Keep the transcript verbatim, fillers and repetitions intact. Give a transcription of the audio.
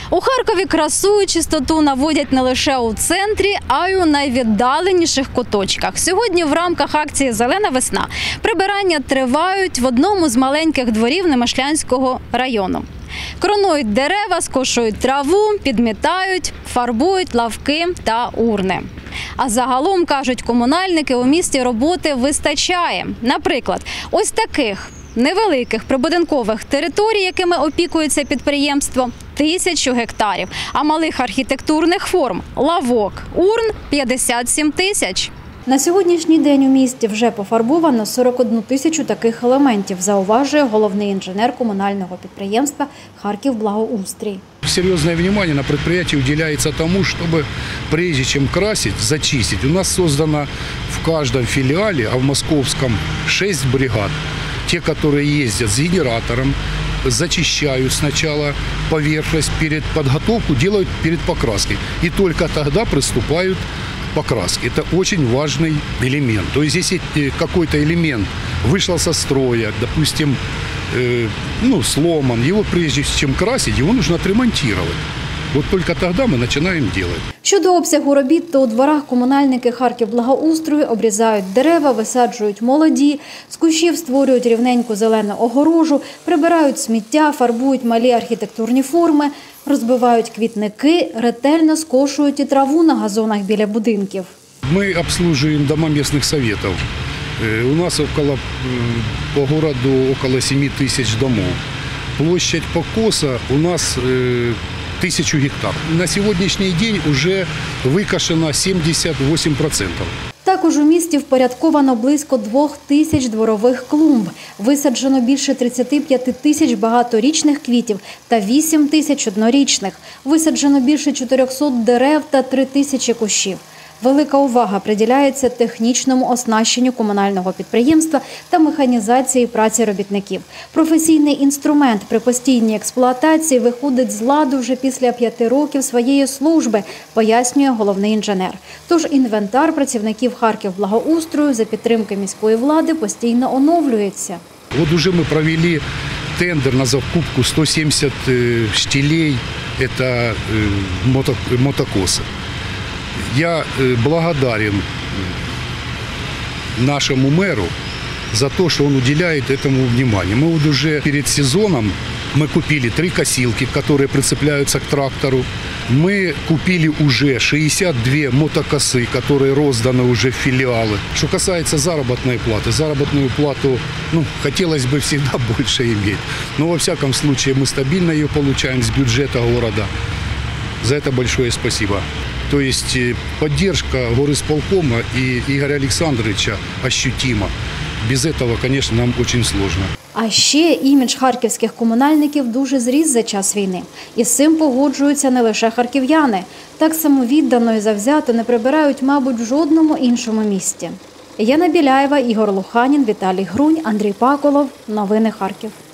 У Харкові красу і чистоту наводять не лише у центрі, а й у найвіддаленіших куточках. Сьогодні в рамках акції «Зелена весна» прибирання тривають в одному з маленьких дворів Немишлянського району. Кронують дерева, скошують траву, підмітають, фарбують лавки та урни. А загалом, кажуть комунальники, у місті роботи вистачає. Наприклад, ось таких невеликих прибудинкових територій, якими опікується підприємство, тисячу гектарів, а малих архітектурних форм – лавок, урн – п'ятдесят сім тисяч. На сьогоднішній день у місті вже пофарбовано сорок одну тисячу таких елементів, зауважує головний інженер комунального підприємства «Харківблагоустрій». Серьезное внимание на предприятии уделяется тому, чтобы прежде чем красить, зачистить. У нас создано в каждом филиале, а в московском шесть бригад. Те, которые ездят с генератором, зачищают сначала поверхность, перед подготовку делают перед покраской. И только тогда приступают к покраске. Это очень важный элемент. То есть если какой-то элемент вышел со строя, допустим, э, ну, сломан, его прежде чем красить, его нужно отремонтировать. Вот только тогда мы начинаем делать. Щодо обсягу робіт, то у дворах комунальники Харківблагоустрою обрізають дерева, висаджують молоді, з кущів створюють рівненьку зелену огорожу, прибирають сміття, фарбують малі архітектурні форми, розбивають квітники, ретельно скошують і траву на газонах біля будинків. Мы обслуживаем дома местных советов. У нас около, по городу около семи тысяч домов. Площадь покоса у нас тысячу гектар. На сьогоднішній день вже викошено сімдесят вісім відсотків. Також у місті впорядковано близько двох тисяч дворових клумб. Висаджено більше тридцяти п'яти тисяч багаторічних квітів та вісім тисяч однорічних. Висаджено більше чотирьохсот дерев та три тисячі кущів. Велика увага приділяється технічному оснащенню комунального підприємства та механізації праці робітників. Професійний інструмент при постійній експлуатації виходить з ладу вже після п'яти років своєї служби, пояснює головний інженер. Тож інвентар працівників Харківблагоустрою за підтримки міської влади постійно оновлюється. От уже ми провели тендер на закупку сто сімдесят штилей, це мотокоси. Я благодарен нашему мэру за то, что он уделяет этому внимание. Мы вот уже перед сезоном мы купили три косилки, которые прицепляются к трактору. Мы купили уже шестьдесят две мотокосы, которые розданы уже в филиалы. Что касается заработной платы, заработную плату, ну, хотелось бы всегда больше иметь. Но во всяком случае мы стабильно ее получаем с бюджета города. За это большое спасибо. То есть поддержка горисполкома и Игоря Александровича ощутима. Без этого, конечно, нам очень сложно. А ще імідж харківських комунальників дуже зріс за час війни. І з цим погоджуються не лише харків'яни. Так само віддано і завзято не прибирають, мабуть, в жодному іншому місті. Яна Біляєва, Ігор Луханін, Віталій Грунь, Андрій Паколов. Новини Харків.